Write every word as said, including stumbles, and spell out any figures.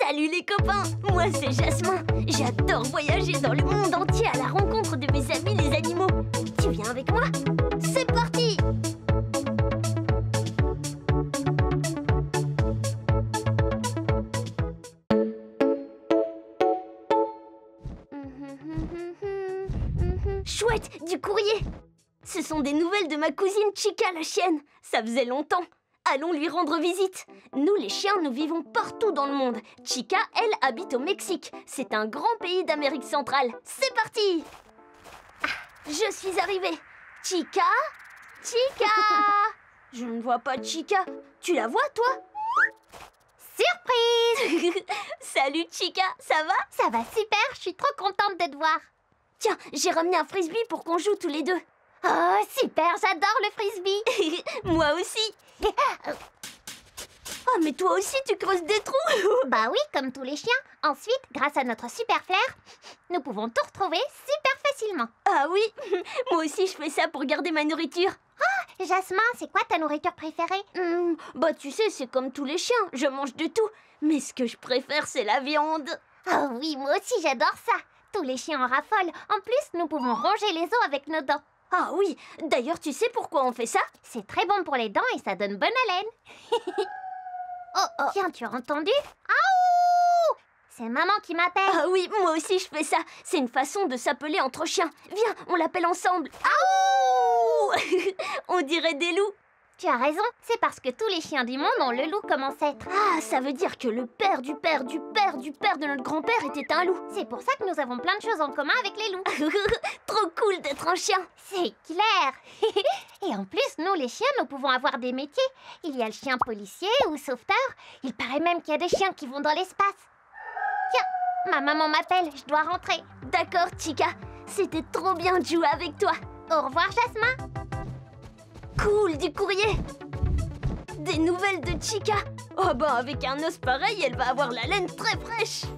Salut les copains, moi c'est Jasmin. J'adore voyager dans le monde entier à la rencontre de mes amis les animaux. Tu viens avec moi? C'est parti! Chouette, du courrier! Ce sont des nouvelles de ma cousine Chica la chienne. Ça faisait longtemps. Allons lui rendre visite. Nous, les chiens, nous vivons partout dans le monde. Chica, elle, habite au Mexique. C'est un grand pays d'Amérique centrale. C'est parti! Ah, je suis arrivée. Chica? Chica! Je ne vois pas Chica. Tu la vois, toi? Surprise! Salut, Chica. Ça va? Ça va super, je suis trop contente de te voir. Tiens, j'ai ramené un frisbee pour qu'on joue tous les deux. Oh, super, j'adore le frisbee. Moi aussi. Oh, mais toi aussi, tu creuses des trous. Bah oui, comme tous les chiens. Ensuite, grâce à notre super flair, nous pouvons tout retrouver super facilement. Ah oui, moi aussi, je fais ça pour garder ma nourriture. Ah, Jasmin, c'est quoi ta nourriture préférée? Hum, Bah, tu sais, c'est comme tous les chiens. Je mange de tout. Mais ce que je préfère, c'est la viande. Oh oui, moi aussi, j'adore ça. Tous les chiens en raffolent. En plus, nous pouvons ronger les os avec nos dents. Ah oui, d'ailleurs, tu sais pourquoi on fait ça? C'est très bon pour les dents et ça donne bonne haleine. oh, oh, tiens, tu as entendu? Aouh! C'est maman qui m'appelle. Ah oui, moi aussi, je fais ça. C'est une façon de s'appeler entre chiens. Viens, on l'appelle ensemble. Aouh! On dirait des loups. Tu as raison, c'est parce que tous les chiens du monde ont le loup comme ancêtre. Ah, ça veut dire que le père du père du père du père de notre grand-père était un loup. C'est pour ça que nous avons plein de choses en commun avec les loups. Trop cool d'être un chien. C'est clair. Et en plus, nous les chiens, nous pouvons avoir des métiers. Il y a le chien policier ou sauveteur. Il paraît même qu'il y a des chiens qui vont dans l'espace. Tiens, ma maman m'appelle, je dois rentrer. D'accord, Chica. C'était trop bien de jouer avec toi. Au revoir, Jasmin. Cool, du courrier. Des nouvelles de Chica. Oh bah avec un os pareil, elle va avoir la laine très fraîche.